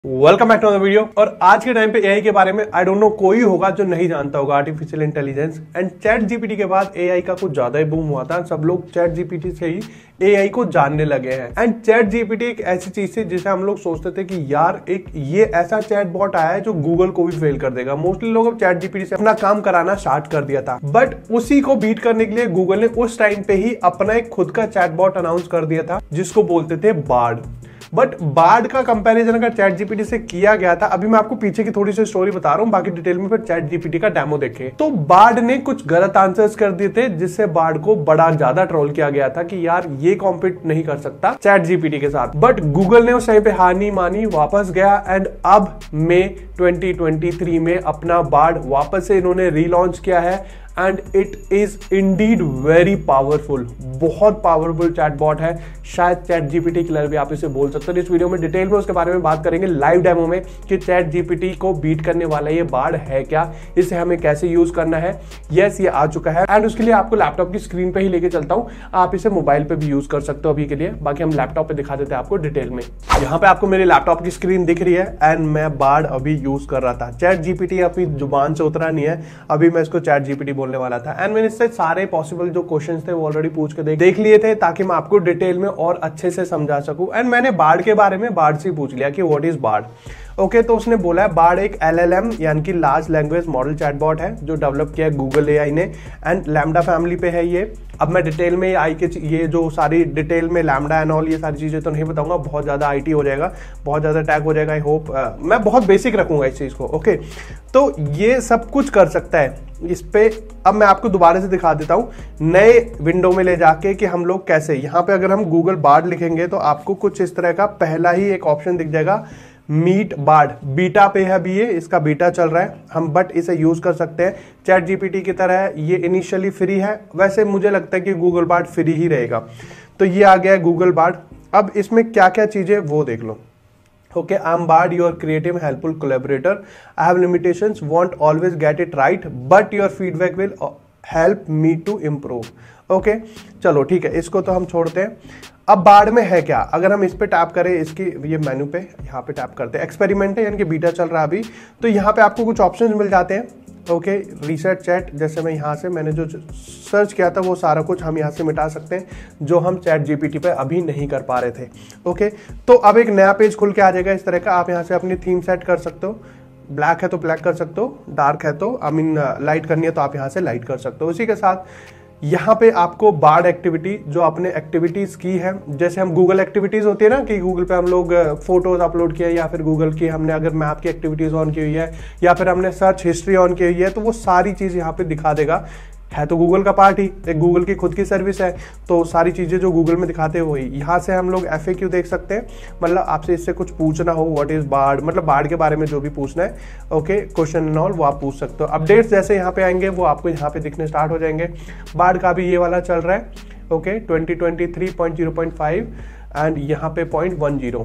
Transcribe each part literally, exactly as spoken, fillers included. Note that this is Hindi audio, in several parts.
Welcome back to the video. और आज के टाइम पे एआई के बारे में आई डोंट नो कोई होगा जो नहीं जानता होगा artificial intelligence and chat GPT के बाद एआई का कुछ ज्यादा ही बूम हुआ था। सब लोग चैट जीपीटी से ही एआई को जानने लगे हैं एंड चैट जीपीटी एक ऐसी चीज थी जिसे हम लोग सोचते थे कि यार एक ये ऐसा चैट बॉट आया है जो गूगल को भी फेल कर देगा। मोस्टली लोग अब चैट जीपीटी से अपना काम कराना स्टार्ट कर दिया था, बट उसी को बीट करने के लिए गूगल ने उस टाइम पे ही अपना एक खुद का चैट बॉट अनाउंस कर दिया था जिसको बोलते थे बार्ड। बट बार्ड का कंपैरिजन अगर चैट जीपीटी से किया गया था, अभी मैं आपको पीछे की थोड़ी सी स्टोरी बता रहा हूं, बाकी डिटेल में फिर चैट जीपीटी का डेमो देखें। तो बार्ड ने कुछ गलत आंसर्स कर दिए थे जिससे बार्ड को बड़ा ज्यादा ट्रोल किया गया था कि यार ये कॉम्पीट नहीं कर सकता चैट जीपीटी के साथ। बट गूगल ने उस टाइम पे हार नहीं मानी, वापस गया एंड अब मई ट्वेंटी ट्वेंटी थ्री में अपना बार्ड वापस से इन्होंने रीलॉन्च किया है and it is indeed very powerful. बहुत पावरफुल चैटबॉट है, शायद चैट जीपीटी किलर भी आप इसे बोल सकते हो। इस वीडियो में डिटेल में उसके बारे में बात करेंगे लाइव डेमो में कि चैट जीपीटी को बीट करने वाला ये बार्ड है क्या, इसे हमें कैसे यूज करना है। यस, ये आ चुका है एंड उसके लिए आपको लैपटॉप की स्क्रीन पे ही लेके चलता हूँ, आप इसे मोबाइल पे भी यूज कर सकते हो अभी के लिए। बाकी हम लैपटॉप पे दिखा देते हैं आपको डिटेल में। यहाँ पे आपको मेरे लैपटॉप की स्क्रीन दिख रही है एंड मैं बार्ड अभी यूज कर रहा था। चैट जीपीटी अपनी जुबान से उतरा नहीं है, अभी मैं इसको चैट जीपीटी बोलने वाला था एंड मैंने इससे सारे पॉसिबल जो क्वेश्चंस थे वो ऑलरेडी पूछ के देख, देख लिए थे ताकि मैं आपको डिटेल में और अच्छे से समझा सकूं। एंड मैंने बार्ड के बारे में बार्ड से पूछ लिया कि what is Bard. Okay okay, तो उसने बोला है बार्ड एक एलएलएम यानी कि लार्ज लैंग्वेज मॉडल चैटबॉट है जो डेवलप किया है गूगल एआई ने एंड लैम्डा फैमिली पे है ये। अब मैं डिटेल में आई के ये जो सारी डिटेल में लैम्डा एंड ऑल ये सारी चीजें तो नहीं बताऊंगा, बहुत ज्यादा आईटी हो जाएगा, बहुत ज्यादा टैग हो जाएगा। आई होप मैं बहुत बेसिक रखूंगा इस चीज को। ओके okay, तो ये सब कुछ कर सकता है इस पे। अब मैं आपको दोबारा से दिखा देता हूँ नए विंडो में ले जाके कि हम लोग कैसे, यहाँ पे अगर हम गूगल बार्ड लिखेंगे तो आपको कुछ इस तरह का पहला ही एक ऑप्शन दिख जाएगा, मीट बार्ड। बीटा पे है अभी, ये इसका बीटा चल रहा है हम, बट इसे यूज कर सकते हैं चैट जीपीटी की तरह। ये इनिशियली फ्री है, वैसे मुझे लगता है कि गूगल बार्ड फ्री ही रहेगा। तो ये आ गया है गूगल बार्ड। अब इसमें क्या क्या चीजें वो देख लो। Okay, I'm Bard, your creative, helpful collaborator. I have limitations, won't always get it right, but your feedback will help me to improve. Okay, चलो ठीक है, इसको तो हम छोड़ते हैं। अब बार्ड में है क्या, अगर हम इस पे टैप करें, इसकी ये मेनू पे यहाँ पे टैप करते हैं, एक्सपेरिमेंट है यानी कि बीटा चल रहा है अभी, तो यहाँ पे आपको कुछ ऑप्शंस मिल जाते हैं। ओके, रीसेट चैट, जैसे मैं यहाँ से मैंने जो सर्च किया था वो सारा कुछ हम यहाँ से मिटा सकते हैं जो हम चैट जीपीटी पे अभी नहीं कर पा रहे थे। ओके, तो अब एक नया पेज खुल के आ जाएगा इस तरह का। आप यहाँ से अपनी थीम सेट कर सकते हो, ब्लैक है तो ब्लैक कर सकते हो, डार्क है तो आई मीन लाइट करनी है तो आप यहाँ से लाइट कर सकते हो। उसी के साथ यहाँ पे आपको बार्ड एक्टिविटी जो आपने एक्टिविटीज की है, जैसे हम गूगल एक्टिविटीज होती है ना कि गूगल पे हम लोग फोटोज अपलोड किए या फिर गूगल की हमने अगर मैप की एक्टिविटीज ऑन की हुई है या फिर हमने सर्च हिस्ट्री ऑन की हुई है, तो वो सारी चीज यहाँ पे दिखा देगा। है तो गूगल का पार्ट ही, एक गूगल की खुद की सर्विस है, तो सारी चीजें जो गूगल में दिखाते हैं वही। यहाँ से हम लोग एफ ए क्यू देख सकते हैं, मतलब आपसे इससे कुछ पूछना हो, व्हाट इज बार्ड, मतलब बार्ड के बारे में जो भी पूछना है, ओके, क्वेश्चन एंड ऑल वो आप पूछ सकते हो। अपडेट्स जैसे यहाँ पे आएंगे वो आपको यहाँ पे दिखने स्टार्ट हो जाएंगे। बार्ड का भी ये वाला चल रहा है, okay, twenty twenty three point zero point five and यहाँ पे पॉइंट वन जीरो,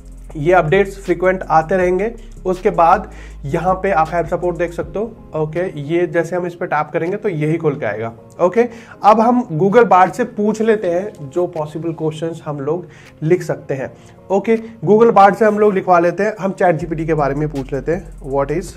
ये अपडेट्स फ्रीक्वेंट आते रहेंगे। उसके बाद यहाँ पे आप हेल्प सपोर्ट देख सकते हो। ओके, ये जैसे हम इस पे टैप करेंगे तो यही खुल के आएगा। ओके, अब हम गूगल बार्ड से पूछ लेते हैं जो पॉसिबल क्वेश्चंस हम लोग लिख सकते हैं। ओके, गूगल बार्ड से हम लोग लिखवा लेते हैं, हम चैट जीपीटी के बारे में पूछ लेते हैं, what is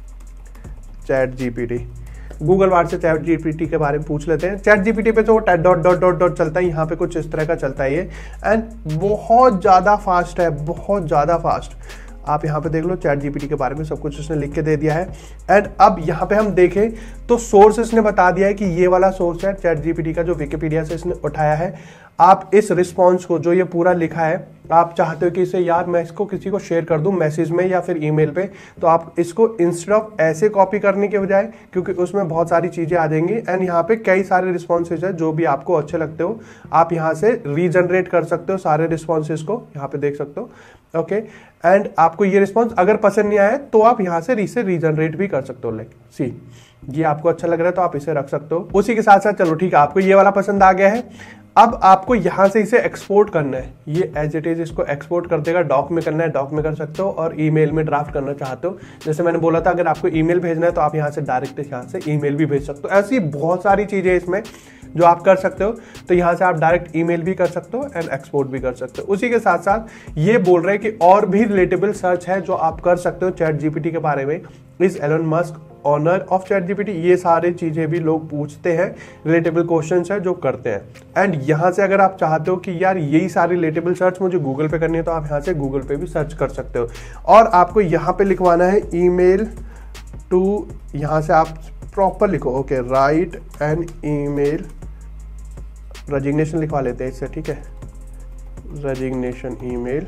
chat GPT. Google Bard से चैट जीपीटी के बारे में पूछ लेते हैं। चैट जीपीटी पे तो डॉट डॉट डॉट डॉट चलता है, यहाँ पे कुछ इस तरह का चलता है ये, एंड बहुत ज़्यादा फास्ट है, बहुत ज़्यादा फास्ट। आप यहाँ पे देख लो, चैट जीपीटी के बारे में सब कुछ उसने लिख के दे दिया है। एंड अब यहाँ पे हम देखें तो सोर्स इसने बता दिया है कि ये वाला सोर्स है चैट जीपीटी का जो विकिपीडिया से इसने उठाया है। आप इस रिस्पॉन्स को जो ये पूरा लिखा है, आप चाहते हो कि इसे यार मैं इसको किसी को शेयर कर दूं मैसेज में या फिर ईमेल पे, तो आप इसको इंस्टेड ऑफ ऐसे कॉपी करने के बजाय, क्योंकि उसमें बहुत सारी चीज़ें आ जाएंगी एंड यहाँ पे कई सारे रिस्पॉन्सेज है जो भी आपको अच्छे लगते हो, आप यहाँ से रीजनरेट कर सकते हो सारे रिस्पॉन्सेज को, यहाँ पे देख सकते हो। ओके, एंड आपको ये रिस्पॉन्स अगर पसंद नहीं आया तो आप यहाँ से रीसे रीजनरेट भी कर सकते हो। लाइक सी, ये आपको अच्छा लग रहा है तो आप इसे रख सकते हो। उसी के साथ साथ चलो ठीक है, आपको ये वाला पसंद आ गया है, अब आपको यहाँ से इसे एक्सपोर्ट करना है, ये एज इट इज इसको एक्सपोर्ट कर देगा। डॉक में करना है डॉक में कर सकते हो, और ईमेल में ड्राफ्ट करना चाहते हो, जैसे मैंने बोला था अगर आपको ईमेल भेजना है तो आप यहाँ से डायरेक्ट यहाँ से ईमेल भी भेज सकते हो। ऐसी बहुत सारी चीजें इसमें जो आप कर सकते हो। तो यहाँ से आप डायरेक्ट ईमेल भी कर सकते हो एंड एक्सपोर्ट भी कर सकते हो। उसी के साथ साथ ये बोल रहे हैं कि और भी रिलेटेबल सर्च है जो आप कर सकते हो चैट जीपीटी के बारे में। Is Elon Musk owner of chat GPT, ये सारी चीजें भी लोग पूछते हैं, रिलेटेबल क्वेश्चंस है जो करते हैं। एंड यहाँ से अगर आप चाहते हो कि यार यही सारी रिलेटेबल सर्च मुझे गूगल पे करनी है, तो आप यहाँ से गूगल पे भी सर्च कर सकते हो। और आपको यहाँ पे लिखवाना है ईमेल टू, यहाँ से आप प्रॉपर लिखो, okay, write an email, resignation लिखवा लेते हैं इससे, ठीक है, रेजिग्नेशन ईमेल,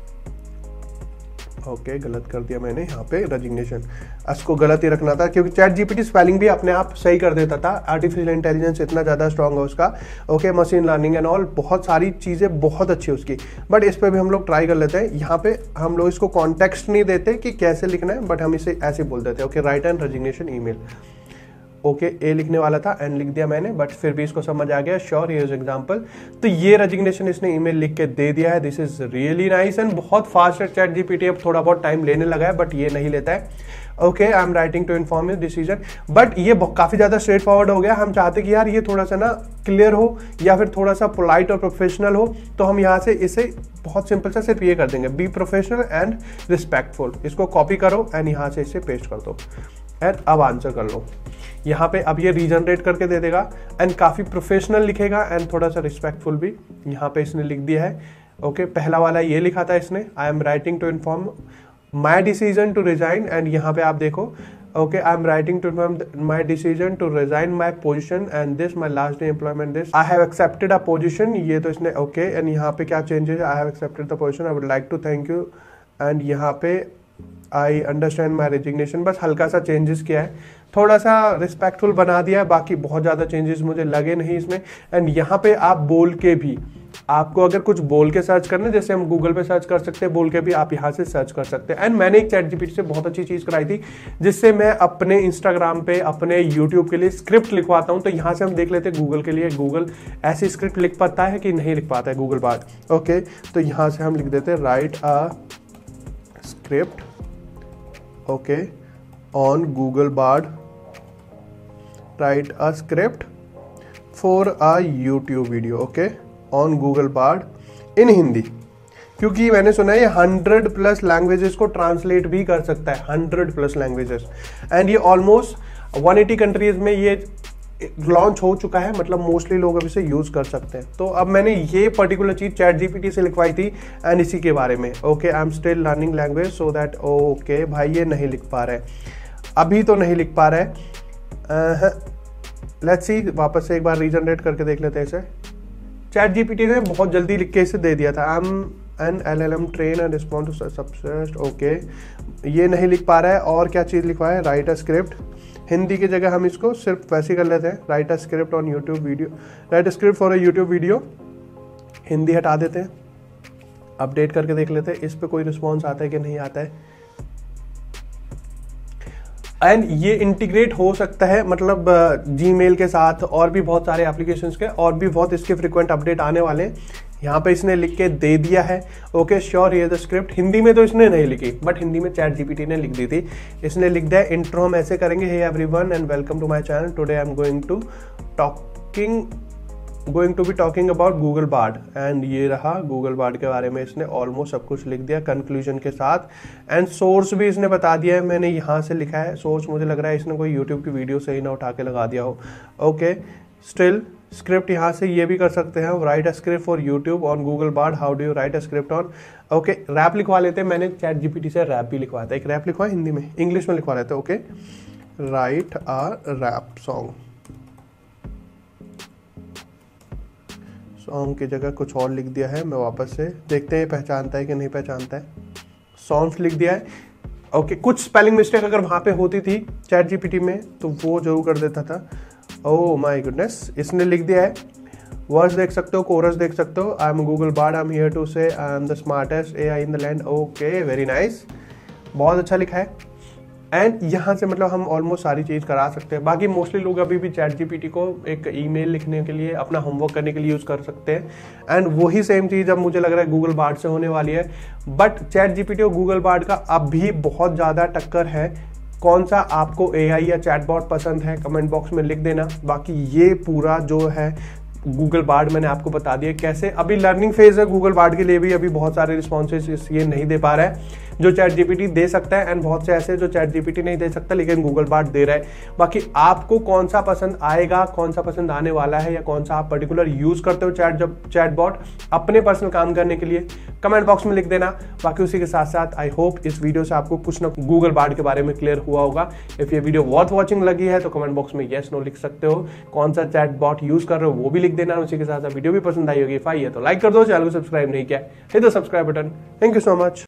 ओके okay, गलत कर दिया मैंने यहाँ पे, रेजिग्नेशन, इसको गलत ही रखना था क्योंकि चैट जीपीटी स्पेलिंग भी अपने आप सही कर देता था। आर्टिफिशियल इंटेलिजेंस इतना ज़्यादा स्ट्रांग है उसका, okay, machine learning and all, बहुत सारी चीज़ें बहुत अच्छी है उसकी। बट इस पर भी हम लोग ट्राई कर लेते हैं। यहाँ पे हम लोग इसको कॉन्टेक्स्ट नहीं देते कि कैसे लिखना है, बट हम इसे ऐसे बोल देते हैं, okay, write and resignation email, okay okay, ए लिखने वाला था एंड लिख दिया मैंने, बट फिर भी इसको समझ आ गया। Sure, here is example. तो ये रेजिग्नेशन इसने ईमेल लिख के दे दिया है। This is really nice and बहुत फास्ट है चैट जीपीटी। अब थोड़ा बहुत टाइम लेने लगा है बट ये नहीं लेता है। Okay, I am writing to inform his decision, but ये काफी ज्यादा स्ट्रेट फॉरवर्ड हो गया। हम चाहते कि यार ये थोड़ा सा ना क्लियर हो या फिर थोड़ा सा पोलाइट और प्रोफेशनल हो, तो हम यहाँ से इसे बहुत सिंपल सा सिर्फ ये कर देंगे, बी प्रोफेशनल एंड रिस्पेक्टफुल। इसको कॉपी करो एंड यहाँ से इसे पेस्ट कर दो एंड अब आंसर कर लो। यहाँ पे अब ये रीजनरेट करके दे देगा एंड काफी प्रोफेशनल लिखेगा एंड थोड़ा सा रिस्पेक्टफुल भी यहाँ पे इसने लिख दिया है। ओके, पहला वाला ये लिखा था इसने, I am writing to inform my decision to resign, and यहाँ पे आप देखो, okay, I am writing to inform my decision to resign my position and this my last day employment this, I have accepted a position, ये तो इसने ओके okay, एंड यहाँ पे क्या changes, I have accepted the position, I would like to thank you, and यहाँ पे आई अंडरस्टैंड माई रेजिग्नेशन। बस हल्का सा चेंजेस किया है, थोड़ा सा रिस्पेक्टफुल बना दिया है, बाकी बहुत ज़्यादा चेंजेस मुझे लगे नहीं इसमें। एंड यहाँ पे आप बोल के भी, आपको अगर कुछ बोल के सर्च करना है, जैसे हम गूगल पे सर्च कर सकते हैं, बोल के भी आप यहाँ से सर्च कर सकते हैं। एंड मैंने एक चैट जीपीटी से बहुत अच्छी चीज़ कराई थी, जिससे मैं अपने इंस्टाग्राम पे, अपने यूट्यूब के लिए स्क्रिप्ट लिखवाता हूँ। तो यहाँ से हम देख लेते हैं गूगल के लिए, गूगल ऐसी स्क्रिप्ट लिख पाता है कि नहीं लिख पाता है गूगल बार्ड। ओके, तो यहाँ से हम लिख देते हैं, write a script, okay, on Google Bard, write a script for a YouTube video, okay, on Google Bard in Hindi, क्योंकि मैंने सुना है ये हंड्रेड प्लस लैंग्वेजेस को ट्रांसलेट भी कर सकता है, हंड्रेड प्लस लैंग्वेजेस, एंड ये ऑलमोस्ट वन एटी कंट्रीज में ये लॉन्च हो चुका है, मतलब मोस्टली लोग अब इसे यूज कर सकते हैं। तो अब मैंने ये पर्टिकुलर चीज चैट जीपीटी से लिखवाई थी एंड इसी के बारे में, okay, I am still learning language so that, okay भाई ये नहीं लिख पा रहा है, अभी तो नहीं लिख पा रहा है। लेट्स सी, वापस से एक बार रीजनरेट करके देख लेते हैं इसे। चैट जीपीटी ने बहुत जल्दी लिख के इसे दे दिया था, I am an L L M train and respond to subject, okay, ये नहीं लिख पा रहा है। और क्या चीज़ लिखवा है, राइट अ स्क्रिप्ट, हिंदी की जगह हम इसको सिर्फ वैसे कर लेते हैं, write a script on YouTube video, write a script for a YouTube video, Hindi हटा देते हैं, अपडेट करके देख लेते हैं इस पर कोई रिस्पॉन्स आता है कि नहीं आता है। एंड ये इंटीग्रेट हो सकता है, मतलब जीमेल के साथ और भी बहुत सारे एप्लीकेशंस के, और भी बहुत इसके फ्रीक्वेंट अपडेट आने वाले हैं। यहाँ पे इसने लिख के दे दिया है, okay, sure here the script. Hindi में तो इसने नहीं लिखी, बट हिंदी में चैट जीपीटी ने लिख दी थी। इसने लिख दिया, इंट्रो हम ऐसे करेंगे, hey everyone and welcome to my channel, today I am going to talking going to be talking about Google Bard, and ये रहा गूगल बार्ड के बारे में इसने ऑलमोस्ट सब कुछ लिख दिया कंक्लूजन के साथ। एंड सोर्स भी इसने बता दिया है, मैंने यहाँ से लिखा है सोर्स, मुझे लग रहा है इसने कोई यूट्यूब की वीडियो से ही ना उठा के लगा दिया हो। ओके, स्टिल स्क्रिप्ट यहाँ से ये भी कर सकते हैं, write a script for YouTube on Google Bard, how do you write a script on, okay, rap लिखवा लेते हैं। मैंने चैट जीपीटी से रैप भी लिखवाया था, एक रैप लिखवा हिंदी में, इंग्लिश में लिखवा लेते हैं, okay, write a rap song, song की जगह कुछ और लिख दिया है। मैं वापस से देखते हैं पहचानता है कि नहीं पहचानता है, सॉन्ग्स लिख दिया है, ओके। कुछ स्पेलिंग मिस्टेक अगर वहाँ पे होती थी चैट जीपीटी में तो वो जरूर कर देता था। ओह माय गुडनेस, इसने लिख दिया है, वर्ड्स देख सकते हो, कोरस देख सकते हो, I am Google Bard, I am here to say I am the smartest AI in the land, okay, very nice, बहुत अच्छा लिखा है। एंड यहाँ से मतलब हम ऑलमोस्ट सारी चीज़ करा सकते हैं। बाकी मोस्टली लोग अभी भी चैट जीपीटी को एक ईमेल लिखने के लिए, अपना होमवर्क करने के लिए यूज़ कर सकते हैं। एंड वही सेम चीज़ अब मुझे लग रहा है गूगल बार्ड से होने वाली है। बट चैट जीपीटी और गूगल बार्ड का अब भी बहुत ज़्यादा टक्कर है कौन सा आपको एआई या चैटबॉट पसंद है कमेंट बॉक्स में लिख देना। बाकी ये पूरा जो है गूगल बार्ड मैंने आपको बता दिया कैसे, अभी लर्निंग फेज है गूगल बार्ड के लिए भी, अभी बहुत सारे रिस्पॉन्सेज ये नहीं दे पा रहा है जो चैट जीपीटी दे सकता है, एंड बहुत से ऐसे जो चैट जीपीटी नहीं दे सकता लेकिन गूगल बार्ड दे रहा है। बाकी आपको कौन सा पसंद आएगा, कौन सा पसंद आने वाला है, या कौन सा आप पर्टिकुलर यूज करते हो चैट जब चैटबॉट अपने पर्सनल काम करने के लिए, कमेंट बॉक्स में लिख देना। बाकी उसी के साथ साथ आई होप इस वीडियो से आपको कुछ ना गूगल बार्ड के बारे में क्लियर हुआ होगा। इफ ये वीडियो वर्थ वॉचिंग लगी है तो कमेंट बॉक्स में येस नो लिख सकते हो, कौन सा चैटबॉट यूज कर रहे हो वो भी लिख देना। उसी के साथ साथ वीडियो भी पसंद आई होगी, फाई है तो लाइक कर दो, चैनल को सब्सक्राइब नहीं किया है तो subscribe button. Thank you so much.